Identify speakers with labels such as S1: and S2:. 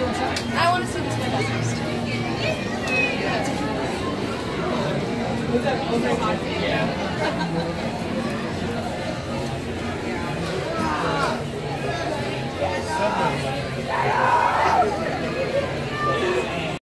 S1: I want to see this window first.
S2: Yeah.